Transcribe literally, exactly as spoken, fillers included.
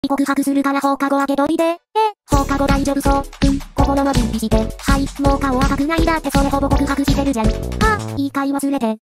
告白するから放課後開けといて。え、放課後大丈夫そう。うん、心の準備して。はい、もう顔赤くないだってそれほぼ告白してるじゃん。あ、いいかい忘れて。